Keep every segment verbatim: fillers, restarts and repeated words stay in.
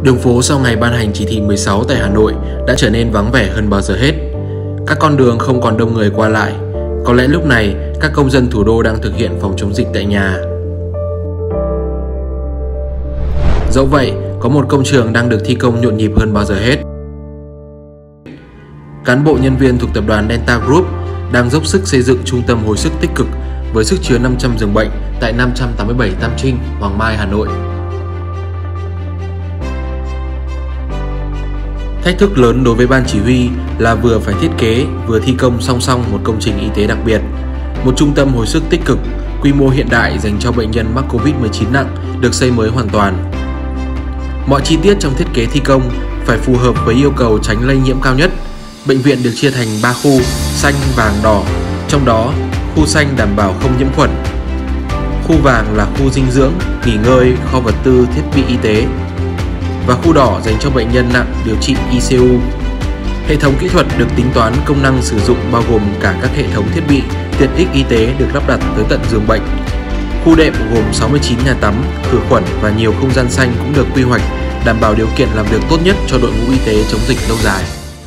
Đường phố sau ngày ban hành chỉ thị mười sáu tại Hà Nội đã trở nên vắng vẻ hơn bao giờ hết. Các con đường không còn đông người qua lại. Có lẽ lúc này, các công dân thủ đô đang thực hiện phòng chống dịch tại nhà. Dẫu vậy, có một công trường đang được thi công nhộn nhịp hơn bao giờ hết. Cán bộ nhân viên thuộc tập đoàn Delta Group đang dốc sức xây dựng trung tâm hồi sức tích cực với sức chứa năm trăm giường bệnh tại năm trăm tám mươi bảy Tam Trinh, Hoàng Mai, Hà Nội. Thách thức lớn đối với ban chỉ huy là vừa phải thiết kế, vừa thi công song song một công trình y tế đặc biệt, một trung tâm hồi sức tích cực, quy mô hiện đại dành cho bệnh nhân mắc Covid mười chín nặng được xây mới hoàn toàn. Mọi chi tiết trong thiết kế thi công phải phù hợp với yêu cầu tránh lây nhiễm cao nhất. Bệnh viện được chia thành ba khu, xanh, vàng, đỏ, trong đó khu xanh đảm bảo không nhiễm khuẩn. Khu vàng là khu dinh dưỡng, nghỉ ngơi, kho vật tư, thiết bị y tế. Và khu đỏ dành cho bệnh nhân nặng điều trị i xê u. Hệ thống kỹ thuật được tính toán công năng sử dụng bao gồm cả các hệ thống thiết bị, tiện ích y tế được lắp đặt tới tận giường bệnh. Khu đệm gồm sáu mươi chín nhà tắm, khử khuẩn và nhiều không gian xanh cũng được quy hoạch, đảm bảo điều kiện làm việc tốt nhất cho đội ngũ y tế chống dịch lâu dài.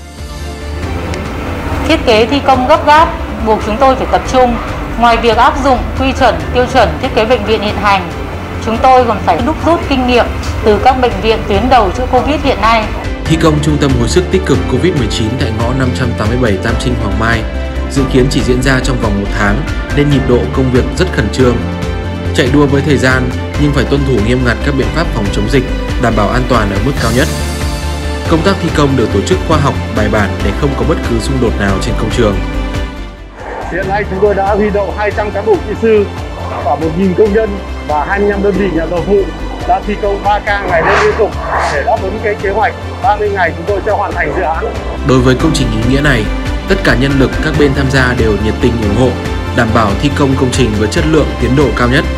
Thiết kế thi công gấp gáp buộc chúng tôi phải tập trung. Ngoài việc áp dụng quy chuẩn, tiêu chuẩn thiết kế bệnh viện hiện hành, chúng tôi còn phải đúc rút kinh nghiệm từ các bệnh viện tuyến đầu chữa Covid hiện nay. Thi công trung tâm hồi sức tích cực Covid mười chín tại ngõ năm trăm tám mươi bảy Tam Trinh, Hoàng Mai dự kiến chỉ diễn ra trong vòng một tháng nên nhịp độ công việc rất khẩn trương. Chạy đua với thời gian nhưng phải tuân thủ nghiêm ngặt các biện pháp phòng chống dịch, đảm bảo an toàn ở mức cao nhất. Công tác thi công được tổ chức khoa học, bài bản để không có bất cứ xung đột nào trên công trường. Hiện nay chúng tôi đã huy động hai trăm cán bộ kỹ sư và một nghìn công nhân và hai mươi lăm đơn vị nhà thầu phụ đã thi công ba ca ngày đêm liên tục để đáp ứng cái kế hoạch ba mươi ngày chúng tôi sẽ hoàn thành dự án. Đối với công trình ý nghĩa này, tất cả nhân lực các bên tham gia đều nhiệt tình ủng hộ, đảm bảo thi công công trình với chất lượng, tiến độ cao nhất.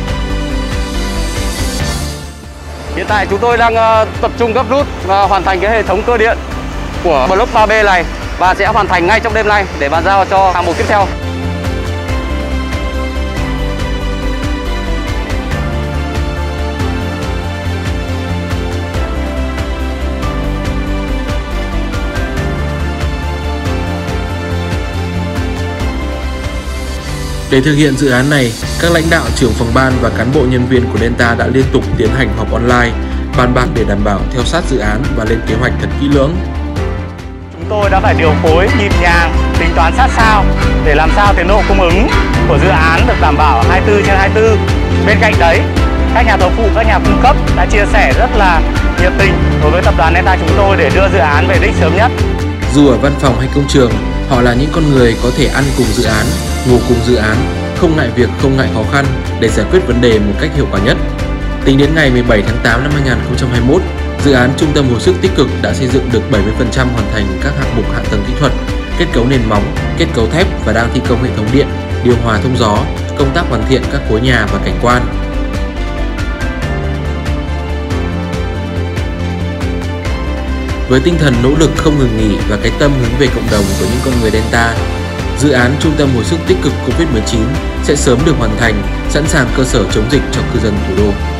Hiện tại chúng tôi đang tập trung gấp rút và hoàn thành cái hệ thống cơ điện của block ba B này và sẽ hoàn thành ngay trong đêm nay để bàn giao cho hạng mục tiếp theo. Để thực hiện dự án này, các lãnh đạo, trưởng phòng ban và cán bộ nhân viên của Delta đã liên tục tiến hành họp online, bàn bạc để đảm bảo theo sát dự án và lên kế hoạch thật kỹ lưỡng. Chúng tôi đã phải điều phối nhịp nhàng, tính toán sát sao để làm sao tiến độ cung ứng của dự án được đảm bảo hai mươi tư trên hai mươi tư. Bên cạnh đấy, các nhà thầu phụ, các nhà cung cấp đã chia sẻ rất là nhiệt tình đối với tập đoàn Delta chúng tôi để đưa dự án về đích sớm nhất. Dù ở văn phòng hay công trường, họ là những con người có thể ăn cùng dự án, ngủ cùng dự án, không ngại việc, không ngại khó khăn để giải quyết vấn đề một cách hiệu quả nhất. Tính đến ngày mười bảy tháng tám năm hai nghìn không trăm hai mươi mốt, dự án trung tâm hồi sức tích cực đã xây dựng được bảy mươi phần trăm hoàn thành các hạng mục hạ tầng kỹ thuật, kết cấu nền móng, kết cấu thép và đang thi công hệ thống điện, điều hòa thông gió, công tác hoàn thiện các khối nhà và cảnh quan. Với tinh thần nỗ lực không ngừng nghỉ và cái tâm hướng về cộng đồng của những con người Delta, dự án trung tâm hồi sức tích cực Covid mười chín sẽ sớm được hoàn thành, sẵn sàng cơ sở chống dịch cho cư dân thủ đô.